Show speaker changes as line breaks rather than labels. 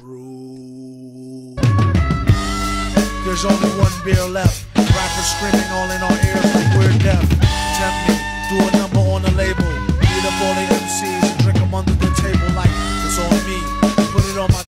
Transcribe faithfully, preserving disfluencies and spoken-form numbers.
True. There's only one beer left. Rappers screaming all in our ears like we're deaf.